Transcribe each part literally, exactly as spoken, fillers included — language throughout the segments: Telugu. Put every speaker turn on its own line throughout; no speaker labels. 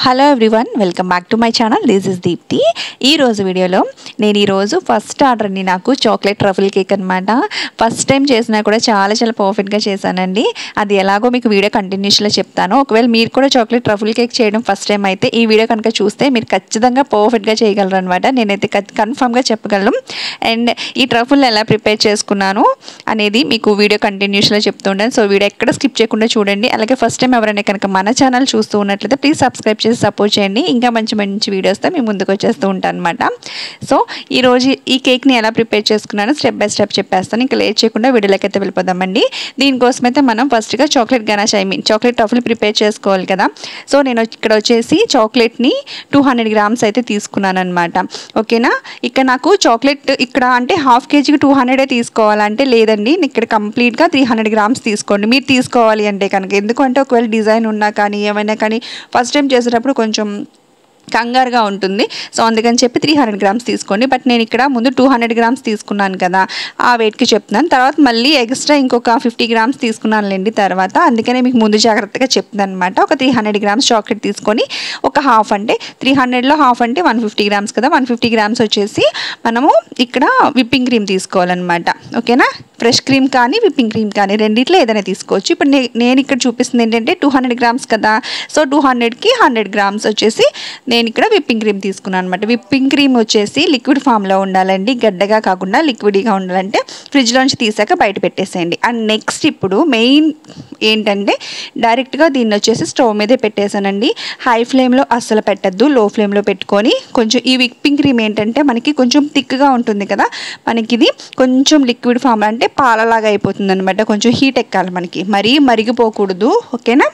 Hello everyone, welcome back to my channel. This is Deepthi. ఈరోజు వీడియోలో నేను ఈరోజు ఫస్ట్ ఆర్డర్ అండి, నాకు చాక్లెట్ ట్రఫుల్ కేక్ అనమాట. ఫస్ట్ టైం చేసినా కూడా చాలా చాలా పర్ఫెక్ట్గా చేశానండి. అది ఎలాగో మీకు వీడియో కంటిన్యూస్లో చెప్తాను. ఒకవేళ మీరు కూడా చాక్లెట్ ట్రఫుల్ కేక్ చేయడం ఫస్ట్ టైం అయితే ఈ వీడియో కనుక చూస్తే మీరు ఖచ్చితంగా పర్ఫెక్ట్గా చేయగలరు అనమాట. నేనైతే కన్ఫామ్గా చెప్పగలను. అండ్ ఈ ట్రఫుల్ ఎలా ప్రిపేర్ చేసుకున్నాను అనేది మీకు వీడియో కంటిన్యూస్లో చెప్తుంటాను. సో వీడియో ఎక్కడ స్కిప్ చేయకుండా చూడండి. అలాగే ఫస్ట్ టైం ఎవరైనా కనుక మన ఛానల్ చూస్తూ ఉన్నట్లయితే ప్లీజ్ సబ్స్క్రైబ్ చేసి సపోర్ట్ చేయండి. ఇంకా మంచి మంచి వీడియోస్తో మేము ముందుకు వచ్చేస్తూ ఉంటాను అనమాట. సో ఈరోజు ఈ కేక్ని ఎలా ప్రిపేర్ చేసుకున్నానో స్టెప్ బై స్టెప్ చెప్పేస్తాను. ఇంకా లేట్ చేయకుండా వీడియోలోకి అయితే వెళ్ళిపోదామండి. దీనికోసం అయితే మనం ఫస్ట్గా chocolate ganache I mean chocolate truffle prepare చేసుకోవాలి కదా. సో నేను ఇక్కడ వచ్చేసి చాక్లెట్ని టూ హండ్రెడ్ గ్రామ్స్ అయితే తీసుకున్నాను అనమాట. ఓకేనా. ఇక్కడ నాకు చాక్లెట్ ఇక్కడ అంటే హాఫ్ కేజీకి టూ హండ్రెడే తీసుకోవాలంటే లేదండి, ఇక్కడ కంప్లీట్గా త్రీ హండ్రెడ్ గ్రామ్స్ తీసుకోండి మీరు తీసుకోవాలి అంటే కనుక. ఎందుకంటే ఒకవేళ డిజైన్ ఉన్నా కానీ ఏమైనా కానీ ఫస్ట్ టైం చేసేటప్పుడు కొంచెం కంగారుగా ఉంటుంది. సో అందుకని చెప్పి త్రీ హండ్రెడ్ గ్రామ్స్ తీసుకోండి. బట్ నేను ఇక్కడ ముందు టూ హండ్రెడ్ గ్రామ్స్ తీసుకున్నాను కదా, ఆ వెయిట్కి చెప్తున్నాను. తర్వాత మళ్ళీ ఎక్స్ట్రా ఇంకొక ఫిఫ్టీ గ్రామ్స్ తీసుకున్నానులేండి తర్వాత. అందుకనే మీకు ముందు జాగ్రత్తగా చెప్తున్నాను అనమాట. ఒక త్రీ హండ్రెడ్ గ్రామ్స్ చాక్లెట్ తీసుకొని ఒక హాఫ్ అంటే త్రీ హండ్రెడ్లో హాఫ్ అంటే వన్ ఫిఫ్టీ గ్రామ్స్ కదా, వన్ ఫిఫ్టీ గ్రామ్స్ వచ్చేసి మనము ఇక్కడ విప్పింగ్ క్రీమ్ తీసుకోవాలన్నమాట. ఓకేనా. ఫ్రెష్ క్రీమ్ కానీ విప్పింగ్ క్రీమ్ కానీ రెండిట్లో ఏదైనా తీసుకోవచ్చు. ఇప్పుడు నేను ఇక్కడ చూపిస్తుంది ఏంటంటే టూ హండ్రెడ్ గ్రామ్స్ కదా, సో టూ హండ్రెడ్కి హండ్రెడ్ గ్రామ్స్ వచ్చేసి నేను ఇక్కడ విప్పింగ్ క్రీమ్ తీసుకున్నాను అనమాట. విప్పింగ్ క్రీమ్ వచ్చేసి లిక్విడ్ ఫామ్లో ఉండాలండి, గడ్డగా కాకుండా లిక్విడ్గా ఉండాలంటే ఫ్రిడ్జ్లోంచి తీసాక బయట పెట్టేసేయండి. అండ్ నెక్స్ట్ ఇప్పుడు మెయిన్ ఏంటంటే డైరెక్ట్గా దీన్ని వచ్చేసి స్టవ్ మీదే పెట్టేసానండి. హై ఫ్లేమ్లో అస్సలు పెట్టద్దు, లో ఫ్లేమ్లో పెట్టుకొని కొంచెం ఈ విప్పింగ్ క్రీమ్ ఏంటంటే మనకి కొంచెం థిక్గా ఉంటుంది కదా, మనకి ఇది కొంచెం లిక్విడ్ ఫామ్ అంటే పాలలాగా అయిపోతుంది అనమాట. కొంచెం హీట్ ఎక్కాలి మనకి, మరీ మరిగిపోకూడదు. ఓకేనా.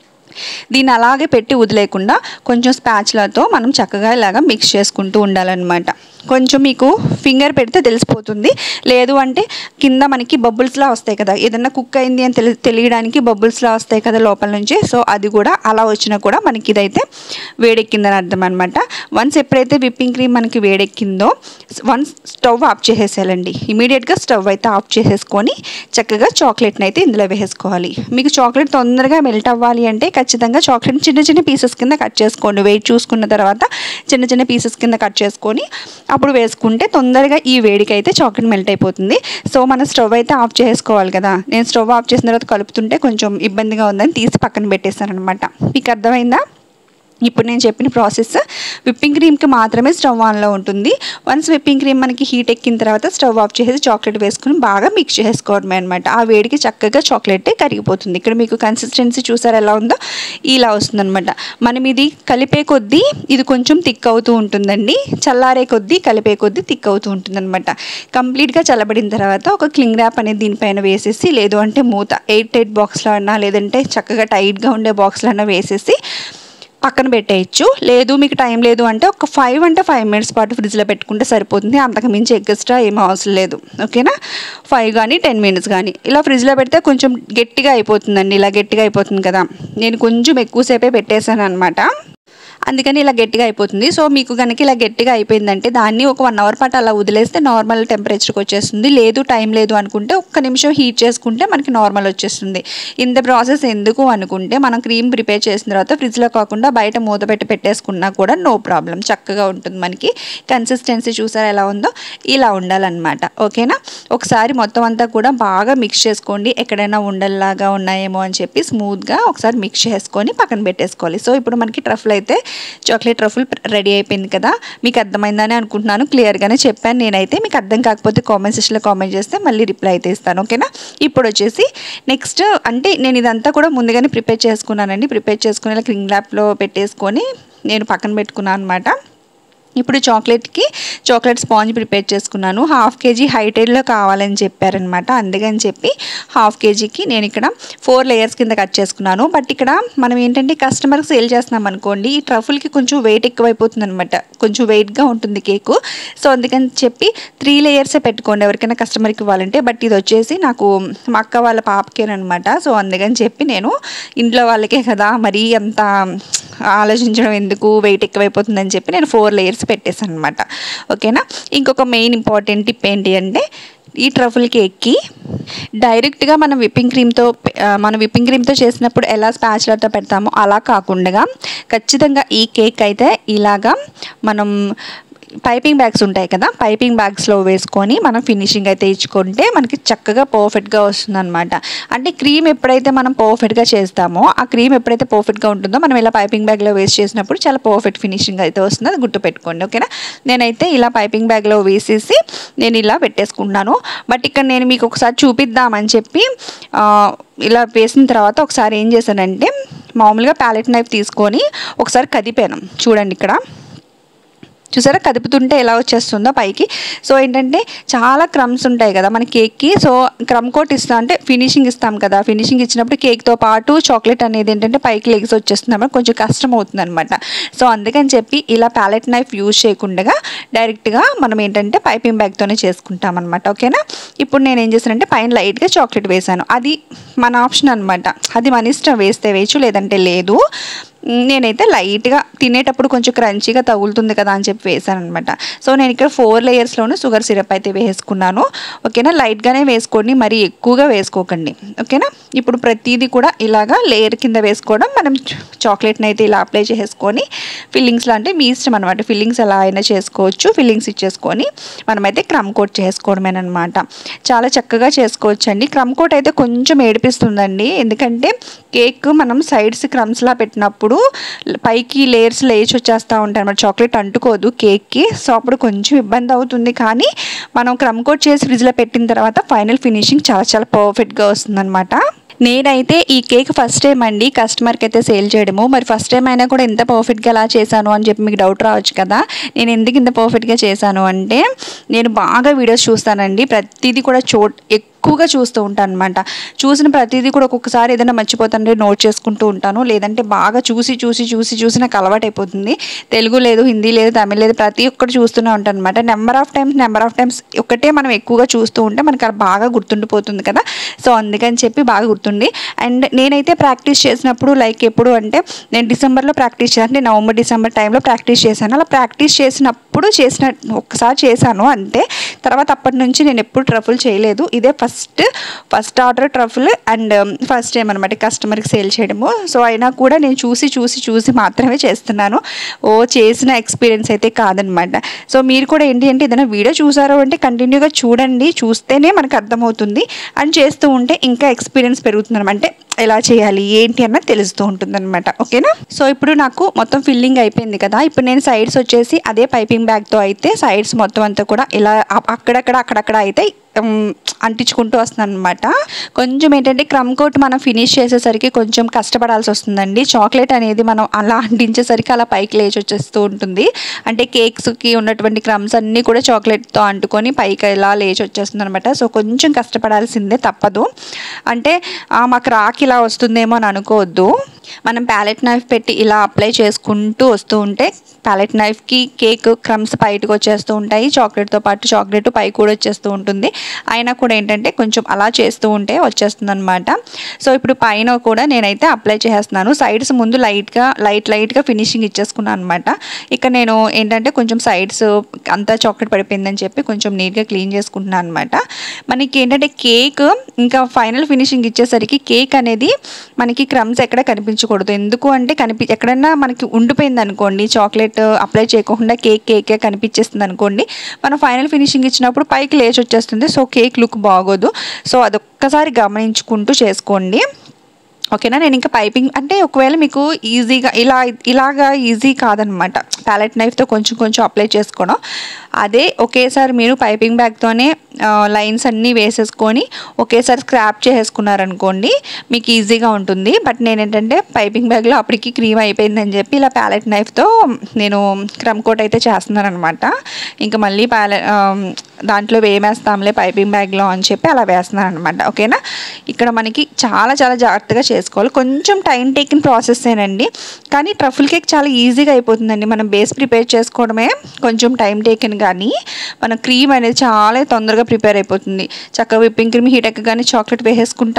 దీన్ని అలాగే పెట్టి వదిలేకుండా కొంచెం స్పాచులాతో మనం చక్కగా ఇలాగా మిక్స్ చేసుకుంటూ ఉండాలన్నమాట. కొంచెం మీకు ఫింగర్ పెడితే తెలిసిపోతుంది, లేదు అంటే కింద మనకి బబుల్స్లా వస్తాయి కదా, ఏదన్నా కుక్ అయింది అని తెలి తెలియడానికి బబుల్స్లా వస్తాయి కదా లోపల నుంచి. సో అది కూడా అలా వచ్చినా కూడా మనకి ఇదైతే వేడెక్కిందని అర్థం అనమాట. వన్స్ ఎప్పుడైతే విప్పింగ్ క్రీమ్ మనకి వేడెక్కిందో వన్స్ స్టవ్ ఆఫ్ చేసేసేయాలండి. ఇమీడియట్గా స్టవ్ అయితే ఆఫ్ చేసేసుకొని చక్కగా చాక్లెట్ని అయితే ఇందులో వేసుకోవాలి. మీకు చాక్లెట్ తొందరగా మెల్ట్ అవ్వాలి అంటే ఖచ్చితంగా చాక్లెట్ చిన్న చిన్న పీసెస్ కింద కట్ చేసుకోండి. వెయిట్ చూసుకున్న తర్వాత చిన్న చిన్న పీసెస్ కింద కట్ చేసుకొని అప్పుడు వేసుకుంటే తొందరగా ఈ వేడికి అయితే చాక్లెట్ మెల్ట్ అయిపోతుంది. సో మనం స్టవ్ అయితే ఆఫ్ చేసుకోవాలి కదా. నేను స్టవ్ ఆఫ్ చేసిన తర్వాత కలుపుతుంటే కొంచెం ఇబ్బందిగా ఉందని తీసి పక్కన పెట్టేస్తాను అనమాట. మీకు అర్థమైందా? ఇప్పుడు నేను చెప్పిన ప్రాసెస్ విప్పింగ్ క్రీమ్కి మాత్రమే స్టవ్ ఆన్లో ఉంటుంది. వన్స్ విప్పింగ్ క్రీమ్ మనకి హీట్ ఎక్కిన తర్వాత స్టవ్ ఆఫ్ చేసి చాక్లెట్ వేసుకుని బాగా మిక్స్ చేసుకోవడమే అనమాట. ఆ వేడికి చక్కగా చాక్లెట్ కరిగిపోతుంది. ఇక్కడ మీకు కన్సిస్టెన్సీ చూసారు ఎలా ఉందో, ఇలా వస్తుంది అనమాట. మనం ఇది కలిపే కొద్దీ ఇది కొంచెం థిక్ అవుతూ ఉంటుందండి, చల్లారే కొద్దీ కలిపే కొద్దీ థిక్ అవుతూ ఉంటుంది అనమాట. కంప్లీట్గా చల్లబడిన తర్వాత ఒక క్లింగ్ ర్యాప్ అనేది దీనిపైన వేసేసి, లేదు అంటే మూత ఎయిట్ ఎయిట్ బాక్స్లో అన్నా లేదంటే చక్కగా టైట్గా ఉండే బాక్స్లో అన్నా వేసేసి పక్కన పెట్టేయచ్చు. లేదు మీకు టైం లేదు అంటే ఒక ఫైవ్ అంటే ఫైవ్ మినిట్స్ పాటు ఫ్రిడ్జ్లో పెట్టుకుంటే సరిపోతుంది. అంతకు మించి ఎక్స్ట్రా ఏమీ అవసరం లేదు. ఓకేనా. ఫైవ్ కానీ టెన్ మినిట్స్ కానీ ఇలా ఫ్రిడ్జ్లో పెడితే కొంచెం గట్టిగా అయిపోతుందండి. ఇలా గట్టిగా అయిపోతుంది కదా, నేను కొంచెం ఎక్కువసేపే పెట్టేశాను అనమాట, అందుకని ఇలా గట్టిగా అయిపోతుంది. సో మీకు కనుక ఇలా గట్టిగా అయిపోయిందంటే దాన్ని ఒక వన్ అవర్ పాటు అలా వదిలేస్తే నార్మల్ టెంపరేచర్కి వచ్చేస్తుంది. లేదు టైం లేదు అనుకుంటే ఒక్క నిమిషం హీట్ చేసుకుంటే మనకి నార్మల్ వచ్చేస్తుంది. ఇంత ప్రాసెస్ ఎందుకు అనుకుంటే మనం క్రీమ్ ప్రిపేర్ చేసిన తర్వాత ఫ్రిడ్జ్లో కాకుండా బయట మూత పెట్టి పెట్టేసుకున్నా కూడా నో ప్రాబ్లం, చక్కగా ఉంటుంది. మనకి కన్సిస్టెన్సీ చూసారా ఎలా ఉందో, ఇలా ఉండాలన్నమాట. ఓకేనా. ఒకసారి మొత్తం అంతా కూడా బాగా మిక్స్ చేసుకోండి. ఎక్కడైనా ఉండల్లాగా ఉన్నాయేమో అని చెప్పి స్మూత్గా ఒకసారి మిక్స్ చేసుకొని పక్కన పెట్టేసుకోవాలి. సో ఇప్పుడు మనకి ట్రఫుల్ అయితే చాక్లెట్ ట్రఫుల్ రెడీ అయిపోయింది కదా. మీకు అర్థమైందని అనుకుంటున్నాను, క్లియర్గానే చెప్పాను నేనైతే. మీకు అర్థం కాకపోతే కామెంట్ సెక్షన్లో కామెంట్ చేస్తే మళ్ళీ రిప్లై అయితే ఇస్తాను. ఓకేనా. ఇప్పుడు వచ్చేసి నెక్స్ట్ అంటే నేను ఇదంతా కూడా ముందుగానే ప్రిపేర్ చేసుకున్నానండి. ప్రిపేర్ చేసుకుని ఇలా క్లింగ్ ర్యాప్లో పెట్టేసుకొని నేను పక్కన పెట్టుకున్నాను అనమాట. ఇప్పుడు చాక్లెట్కి చాక్లెట్ స్పాంజ్ ప్రిపేర్ చేసుకున్నాను. హాఫ్ కేజీ హైటెడ్లో కావాలని చెప్పారనమాట, అందుకని చెప్పి హాఫ్ కేజీకి నేను ఇక్కడ ఫోర్ లేయర్స్ కింద కట్ చేసుకున్నాను. బట్ ఇక్కడ మనం ఏంటంటే కస్టమర్కి సేల్ చేస్తున్నాం అనుకోండి, ఈ ట్రఫుల్కి కొంచెం వెయిట్ ఎక్కువైపోతుంది అనమాట, కొంచెం వెయిట్గా ఉంటుంది కేకు. సో అందుకని చెప్పి త్రీ లేయర్సే పెట్టుకోండి ఎవరికైనా కస్టమర్కి ఇవ్వాలంటే. బట్ ఇది వచ్చేసి నాకు మా అక్క వాళ్ళ పాపకేనమాట. సో అందుకని చెప్పి నేను ఇంట్లో వాళ్ళకే కదా, మరీ అంత ఆలోచించడం ఎందుకు, వెయిట్ ఎక్కువైపోతుందని చెప్పి నేను ఫోర్ లేయర్స్ పెట్టేసాను అనమాట. ఓకేనా. ఇంకొక మెయిన్ ఇంపార్టెంట్ టిప్ ఏంటి అంటే ఈ ట్రఫుల్ కేక్కి డైరెక్ట్గా మనం విప్పింగ్ క్రీమ్తో మనం విప్పింగ్ క్రీమ్తో చేసినప్పుడు ఎలా స్పాచులర్తో పెడతామో అలా కాకుండా ఖచ్చితంగా ఈ కేక్ అయితే ఇలాగా మనం పైపింగ్ బ్యాగ్స్ ఉంటాయి కదా, పైపింగ్ బ్యాగ్స్లో వేసుకొని మనం ఫినిషింగ్ అయితే ఇచ్చుకుంటే మనకి చక్కగా పర్ఫెక్ట్గా వస్తుంది అనమాట. అంటే క్రీమ్ ఎప్పుడైతే మనం పర్ఫెక్ట్గా చేస్తామో ఆ క్రీమ్ ఎప్పుడైతే పర్ఫెక్ట్గా ఉంటుందో మనం ఇలా పైపింగ్ బ్యాగ్లో వేస్ట్ చేసినప్పుడు చాలా పర్ఫెక్ట్ ఫినిషింగ్ అయితే వస్తుంది. అది గుర్తుపెట్టుకోండి, ఓకేనా. నేనైతే ఇలా పైపింగ్ బ్యాగ్లో వేసేసి నేను ఇలా పెట్టేసుకుంటున్నాను. బట్ ఇక్కడ నేను మీకు ఒకసారి చూపిద్దామని చెప్పి ఇలా వేసిన తర్వాత ఒకసారి ఏం చేశానంటే మామూలుగా ప్యాలెట్ నైఫ్ తీసుకొని ఒకసారి కదిపాను. చూడండి, ఇక్కడ చూసారా కదుపుతుంటే ఎలా వచ్చేస్తుందో పైకి. సో ఏంటంటే చాలా క్రమ్స్ ఉంటాయి కదా మన కేక్కి. సో క్రమ్ కోట్ ఇస్తాం అంటే ఫినిషింగ్ ఇస్తాం కదా, ఫినిషింగ్ ఇచ్చినప్పుడు కేక్తో పాటు చాక్లెట్ అనేది ఏంటంటే పైకి లెగ్స్ వచ్చేస్తున్నప్పుడు కొంచెం కష్టం అవుతుంది అనమాట. సో అందుకని చెప్పి ఇలా ప్యాలెట్ నైఫ్ యూజ్ చేయకుండా డైరెక్ట్గా మనం ఏంటంటే పైపింగ్ బ్యాగ్తోనే చేసుకుంటాం అనమాట, ఓకేనా. ఇప్పుడు నేను ఏం చేశానంటే పైన లైట్గా చాక్లెట్ వేసాను. అది మన ఆప్షన్ అనమాట, అది మన ఇష్టం, వేస్తే వేయచ్చు లేదంటే లేదు. నేనైతే లైట్గా తినేటప్పుడు కొంచెం క్రంచీగా తగులుతుంది కదా అని చెప్పి వేసాను అనమాట. సో నేను ఇక్కడ ఫోర్ లేయర్స్లోనూ షుగర్ సిరప్ అయితే వేసుకున్నాను, ఓకేనా. లైట్గానే వేసుకోండి, మరీ ఎక్కువగా వేసుకోకండి, ఓకేనా. ఇప్పుడు ప్రతిదీ కూడా ఇలాగా లేయర్ కింద వేసుకోవడం, మనం చాక్లెట్ని అయితే ఇలా అప్లై చేసుకొని ఫిల్లింగ్స్లో అంటే మీ ఇష్టం అనమాట, ఫిల్లింగ్స్ ఎలా అయినా చేసుకోవచ్చు. ఫిల్లింగ్స్ ఇచ్చేసుకొని మనమైతే క్రమ్ కోట్ చేసుకోవడమేనమాట. చాలా చక్కగా చేసుకోవచ్చు అండి. క్రమ్ కోట్ అయితే కొంచెం ఏడిపిస్తుందండి, ఎందుకంటే కేక్ మనం సైడ్స్ క్రమ్స్లా పెట్టినప్పుడు పైకి లేయర్స్ లేచి వచ్చేస్తూ ఉంటాయి అన్నమాట, చాక్లెట్ అంటుకోదు కేక్కి. సో అప్పుడు కొంచెం ఇబ్బంది అవుతుంది, కానీ మనం క్రమ్ కోట్ చేసి ఫ్రిడ్జ్లో పెట్టిన తర్వాత ఫైనల్ ఫినిషింగ్ చాలా చాలా పర్ఫెక్ట్గా వస్తుందన్నమాట. నేనైతే ఈ కేక్ ఫస్ట్ టైం అండి కస్టమర్కి అయితే సేల్ చేయడము. మరి ఫస్ట్ టైం అయినా కూడా ఎంత పర్ఫెక్ట్గా ఎలా చేశాను అని చెప్పి మీకు డౌట్ రావచ్చు కదా. నేను ఎందుకు ఇంత పర్ఫెక్ట్గా చేశాను అంటే నేను బాగా వీడియోస్ చూస్తానండి, ప్రతిదీ కూడా చూ ఎక్కువగా చూస్తూ ఉంటాను అనమాట. చూసిన ప్రతిదీ కూడా ఒక్కొక్కసారి ఏదైనా మర్చిపోతానంటే నోట్ చేసుకుంటూ ఉంటాను, లేదంటే బాగా చూసి చూసి చూసి చూసి నాకు అలవాటు అయిపోతుంది. తెలుగు లేదు, హిందీ లేదు, తమిళ్ లేదు, ప్రతి ఒక్కటి చూస్తూనే ఉంటాను అనమాట. Number of times number of times ఒకటే మనం ఎక్కువగా చూస్తూ ఉంటే మనకు అది బాగా గుర్తుండిపోతుంది కదా. సో అందుకని చెప్పి బాగా గుర్తుంది. అండ్ నేనైతే ప్రాక్టీస్ చేసినప్పుడు లైక్ ఎప్పుడు అంటే నేను డిసెంబర్లో ప్రాక్టీస్ చేశాను, అంటే నవంబర్ డిసెంబర్ టైంలో ప్రాక్టీస్ చేశాను. అలా ప్రాక్టీస్ చేసినప్పుడు చేసిన ఒక్కసారి చేశాను అంతే. తర్వాత అప్పటి నుంచి నేను ఎప్పుడు ట్రఫుల్ చేయలేదు. ఇదే first first order truffle and first time అనమాట కస్టమర్కి సేల్ చేయడము. సో అయినా కూడా నేను చూసి చూసి చూసి మాత్రమే చేస్తున్నాను, ఓ చేసిన ఎక్స్పీరియన్స్ అయితే కాదనమాట. సో మీరు కూడా ఏంటి అంటే ఏదైనా వీడియో చూసారో అంటే కంటిన్యూగా చూడండి, చూస్తేనే మనకు అర్థమవుతుంది. అండ్ చేస్తూ ఉంటే ఇంకా ఎక్స్పీరియన్స్ పెరుగుతుంది అనమాట, అంటే ఎలా చేయాలి ఏంటి అన్నది తెలుస్తూ ఉంటుంది అనమాట, ఓకేనా. సో ఇప్పుడు నాకు మొత్తం ఫిల్లింగ్ అయిపోయింది కదా. ఇప్పుడు నేను సైడ్స్ వచ్చేసి అదే పైపింగ్ బ్యాగ్తో అయితే సైడ్స్ మొత్తం అంతా కూడా ఇలా అక్కడక్కడ అక్కడక్కడ అయితే అంటించుకుంటూ వస్తున్నాను అనమాట. కొంచెం ఏంటంటే క్రమ్ కోట్ మనం ఫినిష్ చేసేసరికి కొంచెం కష్టపడాల్సి వస్తుందండి. చాక్లెట్ అనేది మనం అలా అంటించేసరికి అలా పైకి లేచి వచ్చేస్తూ ఉంటుంది, అంటే కేక్స్కి ఉన్నటువంటి క్రమ్స్ అన్నీ కూడా చాక్లెట్తో అంటుకొని పైకి ఇలా లేచి వచ్చేస్తుంది అనమాట. సో కొంచెం కష్టపడాల్సిందే, తప్పదు. అంటే మాకు రాకి ఇలా వస్తుందేమో అని అనుకోవద్దు. మనం ప్యాలెట్ నైఫ్ పెట్టి ఇలా అప్లై చేసుకుంటూ వస్తూ ఉంటే ప్యాలెట్ నైఫ్కి కేక్ క్రమ్స్ బయటకు వచ్చేస్తూ ఉంటాయి, చాక్లెట్తో పాటు చాక్లెట్ పై కూడా వచ్చేస్తూ ఉంటుంది. అయినా కూడా ఏంటంటే కొంచెం అలా చేస్తూ ఉంటే వచ్చేస్తుంది అనమాట. సో ఇప్పుడు పైన కూడా నేనైతే అప్లై చేస్తున్నాను. సైడ్స్ ముందు లైట్గా లైట్ లైట్గా ఫినిషింగ్ ఇచ్చేసుకున్నాను అనమాట. ఇక్కడ నేను ఏంటంటే కొంచెం సైడ్స్ అంతా చాక్లెట్ పడిపోయిందని చెప్పి కొంచెం నీట్గా క్లీన్ చేసుకుంటున్నాను అనమాట. మనకి ఏంటంటే కేక్ ఇంకా ఫైనల్ ఫినిషింగ్ ఇచ్చేసరికి కేక్ అనేది మనకి క్రమ్స్ ఎక్కడ కనిపించకూడదు. ఎందుకు అంటే కనిపి ఎక్కడన్నా మనకి ఉండిపోయింది అనుకోండి, చాక్లెట్ అప్లై చేయకుండా కేక్ కేకే కనిపించేస్తుంది అనుకోండి, మనం ఫైనల్ ఫినిషింగ్ ఇచ్చినప్పుడు పైకి లేచి వచ్చేస్తుంది. సో కేక్ లుక్ బాగోదు. సో అదొక్కసారి గమనించుకుంటూ చేసుకోండి, ఓకేనా. నేను ఇంకా పైపింగ్ అంటే ఒకవేళ మీకు ఈజీగా ఇలా ఇలాగా ఈజీ కాదనమాట ప్యాలెట్ నైఫ్తో కొంచెం కొంచెం అప్లై చేసుకోవడం, అదే ఒకేసారి మీరు పైపింగ్ బ్యాగ్తోనే లైన్స్ అన్నీ వేసేసుకొని ఒకేసారి స్క్రాప్ చేసేసుకున్నారనుకోండి మీకు ఈజీగా ఉంటుంది. బట్ నేను ఏంటంటే పైపింగ్ బ్యాగ్లో అప్పటికి క్రీమ్ అయిపోయిందని చెప్పి ఇలా ప్యాలెట్ నైఫ్తో నేను క్రమ్ కోట్ అయితే చేస్తున్నాను అనమాట. ఇంకా మళ్ళీ ప్యాలె దాంట్లో వేమేస్తాంలే పైపింగ్ బ్యాగ్లో అని చెప్పి అలా వేస్తున్నాను అనమాట, ఓకేనా. ఇక్కడ మనకి చాలా చాలా జాగ్రత్తగా చేసుకోవాలి, కొంచెం టైం టేకింగ్ ప్రాసెస్సేనండి. కానీ ట్రఫుల్ కేక్ చాలా ఈజీగా అయిపోతుందండి. మనం బేస్ ప్రిపేర్ చేసుకోవడమే కొంచెం టైం టేకిన్, కానీ మన క్రీమ్ అనేది చాలా తొందరగా ప్రిపేర్ అయిపోతుంది. చక్కగా విప్పింగ్ క్రీమ్ హీట్ ఎక్కగానే చాక్లెట్ వేసేసుకుంటాము,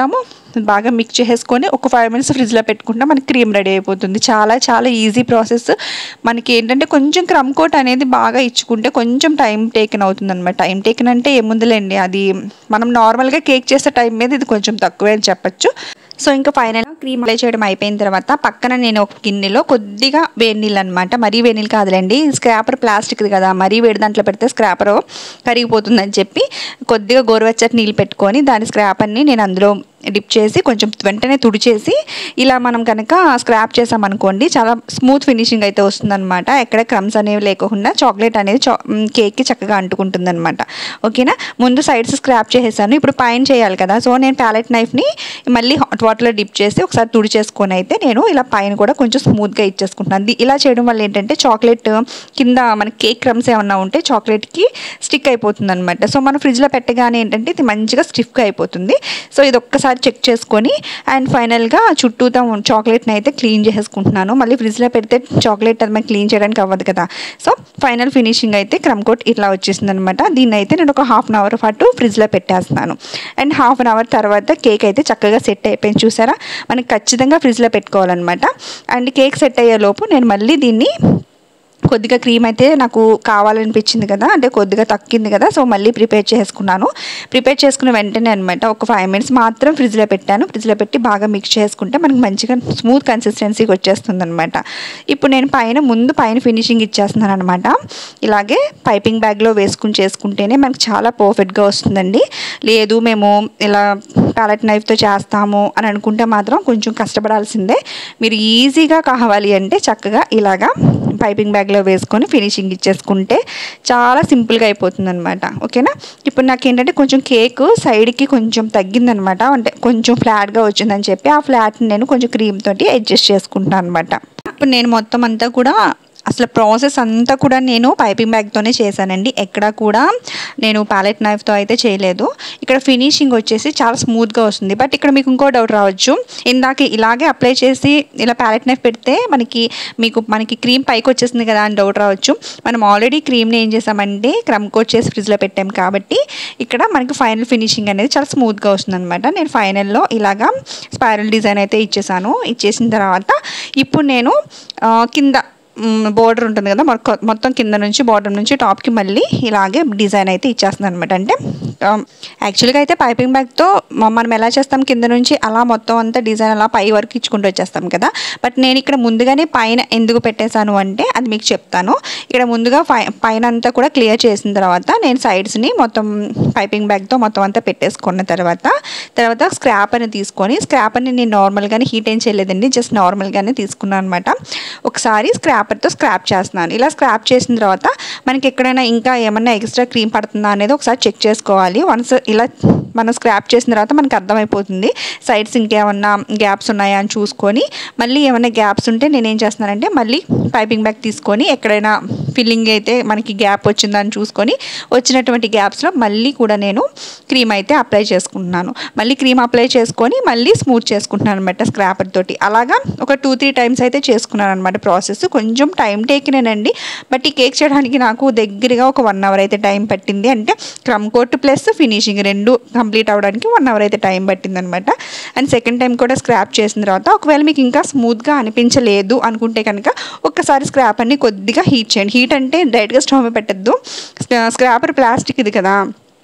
బాగా మిక్స్ చేసుకొని ఒక ఫైవ్ మినిట్స్ ఫ్రిడ్జ్లో పెట్టుకుంటే మనకి క్రీమ్ రెడీ అయిపోతుంది. చాలా చాలా ఈజీ ప్రాసెస్. మనకి ఏంటంటే కొంచెం క్రమ్ కోట్ అనేది బాగా ఇచ్చుకుంటే కొంచెం టైం టేకెన్ అవుతుంది అనమాట. టైం టేకెన్ అంటే ఏముందిలేండి, అది మనం నార్మల్గా కేక్ చేసే టైం మీద ఇది కొంచెం తక్కువే అని చెప్పచ్చు. సో ఇంకా ఫైనల్గా క్రీమ్ అప్లై చేయడం అయిపోయిన తర్వాత పక్కన నేను ఒక గిన్నెలో కొద్దిగా వేడి నీళ్ళు అనమాట, మరీ వేడి నీళ్ళు కాదులేండి, స్క్రాపర్ ప్లాస్టిక్ది కదా, మరీ వేడి దాంట్లో పెడితే స్క్రాపర్ కరిగిపోతుందని చెప్పి కొద్దిగా గోరువెచ్చటి నీళ్ళు పెట్టుకొని దాని స్క్రాపర్ని నేను అందులో డిప్ చేసి కొంచెం వెంటనే తుడిచేసి ఇలా మనం కనుక స్క్రాప్ చేసామనుకోండి చాలా స్మూత్ ఫినిషింగ్ అయితే వస్తుందన్నమాట. ఎక్కడ క్రమ్స్ అనేవి లేకుండా చాక్లెట్ అనేది చా కేక్కి చక్కగా అంటుకుంటుంది అనమాట. ఓకేనా, ముందు సైడ్స్ స్క్రాప్ చేసేసాను, ఇప్పుడు పైన చేయాలి కదా. సో నేను ప్యాలెట్ నైఫ్ని మళ్ళీ హాట్ వాటర్లో డిప్ చేసి ఒకసారి తుడిచేసుకొని అయితే నేను ఇలా పైన కూడా కొంచెం స్మూత్గా ఇచ్చేసుకుంటున్నాను. ఇలా చేయడం వల్ల ఏంటంటే చాక్లెట్ కింద మనకి కేక్ క్రమ్స్ ఏమన్నా ఉంటే చాక్లెట్కి స్టిక్ అయిపోతుంది అనమాట. సో మనం ఫ్రిడ్జ్లో పెట్టగానే ఏంటంటే ఇది మంచిగా స్టిఫ్గా అయిపోతుంది. సో ఇది ఒక్కసారి చెక్ చేసుకొని అండ్ ఫైనల్గా చుట్టూతో చాక్లెట్ని అయితే క్లీన్ చేసుకుంటున్నాను. మళ్ళీ ఫ్రిడ్జ్లో పెడితే చాక్లెట్ అది మనం క్లీన్ చేయడానికి అవ్వదు కదా. సో ఫైనల్ ఫినిషింగ్ అయితే క్రమ్ కోట్ ఇట్లా వచ్చేసింది అనమాట. దీన్ని అయితే నేను ఒక హాఫ్ అన్ అవర్ పాటు ఫ్రిడ్జ్లో పెట్టేస్తున్నాను. అండ్ హాఫ్ అన్ అవర్ తర్వాత కేక్ అయితే చక్కగా సెట్ అయిపోయింది. చూసారా, మనకి ఖచ్చితంగా ఫ్రిడ్జ్లో పెట్టుకోవాలన్నమాట. అండ్ కేక్ సెట్ అయ్యే లోపు నేను మళ్ళీ దీన్ని కొద్దిగా క్రీమ్ అయితే నాకు కావాలనిపించింది కదా, అంటే కొద్దిగా తక్కింది కదా, సో మళ్ళీ ప్రిపేర్ చేసుకున్నాను. ప్రిపేర్ చేసుకున్న వెంటనే అనమాట ఒక ఫైవ్ మినిట్స్ మాత్రం ఫ్రిడ్జ్లో పెట్టాను. ఫ్రిడ్జ్లో పెట్టి బాగా మిక్స్ చేసుకుంటే మనకి మంచిగా స్మూత్ కన్సిస్టెన్సీకి వచ్చేస్తుంది అనమాట. ఇప్పుడు నేను పైన ముందు పైన ఫినిషింగ్ ఇచ్చేస్తున్నాను అనమాట. ఇలాగే పైపింగ్ బ్యాగ్లో వేసుకుని చేసుకుంటేనే మనకి చాలా పర్ఫెక్ట్గా వస్తుందండి. లేదు మేము ఇలా ప్యాలెట్ నైఫ్తో చేస్తాము అని అనుకుంటే మాత్రం కొంచెం కష్టపడాల్సిందే. మీరు ఈజీగా కావాలి అంటే చక్కగా ఇలాగా పైపింగ్ బ్యాగ్లో వేసుకొని ఫినిషింగ్ ఇచ్చేసుకుంటే చాలా సింపుల్గా అయిపోతుంది అనమాట. ఓకేనా, ఇప్పుడు నాకు ఏంటంటే కొంచెం కేక్ సైడ్కి కొంచెం తగ్గిందనమాట, అంటే కొంచెం ఫ్లాట్గా వచ్చిందని చెప్పి ఆ ఫ్లాట్ని నేను కొంచెం క్రీమ్ తోటి అడ్జస్ట్ చేసుకుంటాను అనమాట. ఇప్పుడు నేను మొత్తం అంతా కూడా అసలు ప్రాసెస్ అంతా కూడా నేను పైపింగ్ బ్యాగ్తోనే చేశానండి. ఎక్కడ కూడా నేను ప్యాలెట్ నైఫ్తో అయితే చేయలేదు. ఇక్కడ ఫినిషింగ్ వచ్చేసి చాలా స్మూత్గా వస్తుంది. బట్ ఇక్కడ మీకు ఇంకో డౌట్ రావచ్చు, ఇందాక ఇలాగే అప్లై చేసి ఇలా ప్యాలెట్ నైఫ్ పెడితే మనకి మీకు మనకి క్రీమ్ పైకి వచ్చేసింది కదా అని డౌట్ రావచ్చు. మనం ఆల్రెడీ క్రీమ్ని ఏం చేసామంటే క్రమ్ కోట్ చేసి ఫ్రిడ్జ్లో పెట్టాం కాబట్టి ఇక్కడ మనకి ఫైనల్ ఫినిషింగ్ అనేది చాలా స్మూత్గా వస్తుంది అనమాట. నేను ఫైనల్లో ఇలాగా స్పైరల్ డిజైన్ అయితే ఇచ్చేసాను. ఇచ్చేసిన తర్వాత ఇప్పుడు నేను కింద బోర్డర్ ఉంటుంది కదా, మొత్తం కింద నుంచి బాటమ్ నుంచి టాప్కి మళ్ళీ ఇలాగే డిజైన్ అయితే ఇచ్చేస్తుంది అనమాట. అంటే యాక్చువల్గా అయితే పైపింగ్ బ్యాగ్తో మనం ఎలా చేస్తాం, కింద నుంచి అలా మొత్తం అంతా డిజైన్ అలా పై వరకు ఇచ్చుకుంటూ వచ్చేస్తాం కదా. బట్ నేను ఇక్కడ ముందుగానే పైన ఎందుకు పెట్టేశాను అంటే అది మీకు చెప్తాను. ఇక్కడ ముందుగా పై పైన అంతా కూడా క్లియర్ చేసిన తర్వాత నేను సైడ్స్ని మొత్తం పైపింగ్ బ్యాగ్తో మొత్తం అంతా పెట్టేసుకున్న తర్వాత తర్వాత స్క్రాపర్ని తీసుకొని, స్క్రాపర్ని నేను నార్మల్గానే హీట్ ఏం చేయలేదండి, జస్ట్ నార్మల్గానే తీసుకున్నాను అనమాట. ఒకసారి స్క్రాపర్తో స్క్రాప్ చేస్తున్నాను. ఇలా స్క్రాప్ చేసిన తర్వాత మనకి ఎక్కడైనా ఇంకా ఏమన్నా ఎక్స్ట్రా క్రీమ్ పడుతుందా అనేది ఒకసారి చెక్ చేసుకోవాలి. వన్స్ ఇలా మనం స్క్రాప్ చేసిన తర్వాత మనకు అర్థమైపోతుంది సైడ్స్ ఇంకేమన్నా గ్యాప్స్ ఉన్నాయా అని చూసుకొని, మళ్ళీ ఏమైనా గ్యాప్స్ ఉంటే నేనేం చేస్తున్నానంటే మళ్ళీ పైపింగ్ బ్యాగ్ తీసుకొని ఎక్కడైనా ఫిల్లింగ్ అయితే మనకి గ్యాప్ వచ్చిందని చూసుకొని వచ్చినటువంటి గ్యాప్స్లో మళ్ళీ కూడా నేను క్రీమ్ అయితే అప్లై చేసుకుంటున్నాను. మళ్ళీ క్రీమ్ అప్లై చేసుకొని మళ్ళీ స్మూత్ చేసుకుంటున్నాను అనమాట స్క్రాపర్ తోటి. అలాగా ఒక టూ త్రీ టైమ్స్ అయితే చేసుకున్నాను అనమాట. ప్రాసెస్ కొంచెం టైం టేకినేనండి, బట్ ఈ కేక్ చేయడానికి నాకు దగ్గరగా ఒక వన్ అవర్ అయితే టైం పట్టింది. అంటే క్రమ్ కోట్ ప్లస్ ఫినిషింగ్ రెండు కంప్లీట్ అవ్వడానికి వన్ అవర్ అయితే టైం పట్టింది అనమాట. అండ్ సెకండ్ టైం కూడా స్క్రాప్ చేసిన తర్వాత ఒకవేళ మీకు ఇంకా స్మూత్గా అనిపించలేదు అనుకుంటే కనుక ఒక్కసారి స్క్రాపర్ని కొద్దిగా హీట్ చేయండి. హీట్ అంటే డైరెక్ట్గా స్టవ్ మీద పెట్టద్దు, స్క్రాపర్ ప్లాస్టిక్ ఇది కదా,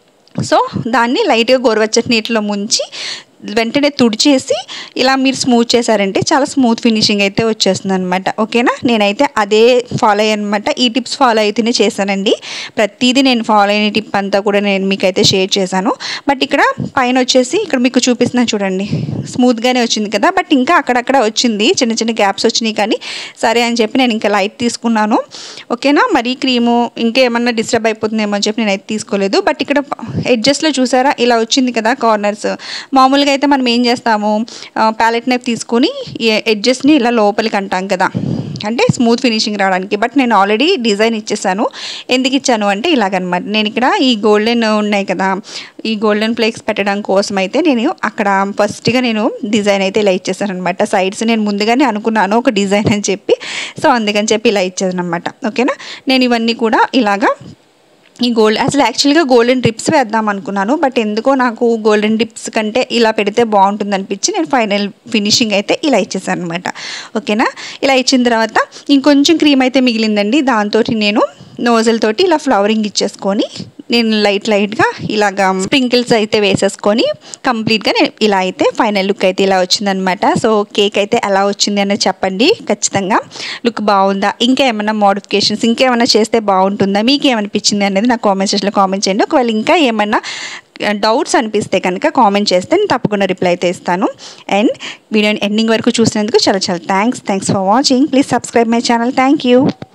సో దాన్ని లైట్గా గోరువెచ్చటి నీటిలో ముంచి వెంటనే తుడిచేసి ఇలా మీరు స్మూత్ చేశారంటే చాలా స్మూత్ ఫినిషింగ్ అయితే వచ్చేస్తుంది అనమాట. ఓకేనా, నేనైతే అదే ఫాలో అయ్యాను అనమాట. ఈ టిప్స్ ఫాలో అయితేనే చేశానండి. ప్రతిదీ నేను ఫాలో అయిన టిప్ అంతా కూడా నేను మీకైతే షేర్ చేశాను. బట్ ఇక్కడ పైన వచ్చేసి ఇక్కడ మీకు చూపిస్తున్నా చూడండి, స్మూత్గానే వచ్చింది కదా, బట్ ఇంకా అక్కడక్కడ వచ్చింది, చిన్న చిన్న గ్యాప్స్ వచ్చినాయి. కానీ సరే అని చెప్పి నేను ఇంకా లైట్ తీసుకున్నాను. ఓకేనా, మరీ క్రీము ఇంకేమన్నా డిస్టర్బ్ అయిపోతుందేమో అని చెప్పి నేనైతే తీసుకోలేదు. బట్ ఇక్కడ ఎడ్జస్ట్లో చూసారా ఇలా వచ్చింది కదా కార్నర్స్. మామూలుగా అయితే మనం ఏం చేస్తాము, ప్యాలెట్ నైఫ్ తీసుకొని ఎడ్జెస్ని ఇలా లోపలికి అంటాం కదా, అంటే స్మూత్ ఫినిషింగ్ రావడానికి. బట్ నేను ఆల్రెడీ డిజైన్ ఇచ్చేసాను. ఎందుకు ఇచ్చాను అంటే ఇలాగనమాట, నేను ఇక్కడ ఈ గోల్డెన్ ఉన్నాయి కదా, ఈ గోల్డెన్ ఫ్లేక్స్ పెట్టడం కోసం అయితే నేను అక్కడ ఫస్ట్గా నేను డిజైన్ అయితే ఇలా ఇచ్చేసాను అనమాట. సైడ్స్ నేను ముందుగానే అనుకున్నాను ఒక డిజైన్ అని చెప్పి, సో అందుకని చెప్పి ఇలా ఇచ్చాను అనమాట. ఓకేనా, నేను ఇవన్నీ కూడా ఇలాగా ఈ గోల్డ్ అసలు యాక్చువల్గా గోల్డెన్ డ్రిప్స్ వేద్దాం అనుకున్నాను, బట్ ఎందుకో నాకు గోల్డెన్ డ్రిప్స్ కంటే ఇలా పెడితే బాగుంటుంది అనిపించి నేను ఫైనల్ ఫినిషింగ్ అయితే ఇలా ఇచ్చేసాను అనమాట. ఓకేనా, ఇలా ఇచ్చిన తర్వాత ఇంకొంచెం క్రీమ్ అయితే మిగిలిందండి. దాంతో నేను నోజల్ తోటి ఇలా ఫ్లవరింగ్ ఇచ్చేసుకొని నేను లైట్ లైట్గా ఇలాగా స్ప్రింకిల్స్ అయితే వేసేసుకొని కంప్లీట్గా నేను ఇలా అయితే ఫైనల్ లుక్ అయితే ఇలా వచ్చిందనమాట. సో కేక్ అయితే ఎలా వచ్చింది అనేది చెప్పండి ఖచ్చితంగా. లుక్ బాగుందా, ఇంకా ఏమైనా మోడిఫికేషన్స్ ఇంకేమైనా చేస్తే బాగుంటుందా, మీకు ఏమనిపించింది అనేది నాకు కామెంట్ సెక్షన్లో కామెంట్ చేయండి. ఒకవేళ ఇంకా ఏమైనా డౌట్స్ అనిపిస్తే కనుక కామెంట్ చేస్తే నేను తప్పకుండా రిప్లై అయితే ఇస్తాను. అండ్ వీడియోని ఎండింగ్ వరకు చూసినందుకు చాలా చాలా thanks thanks for watching. Please subscribe my channel. Thank you.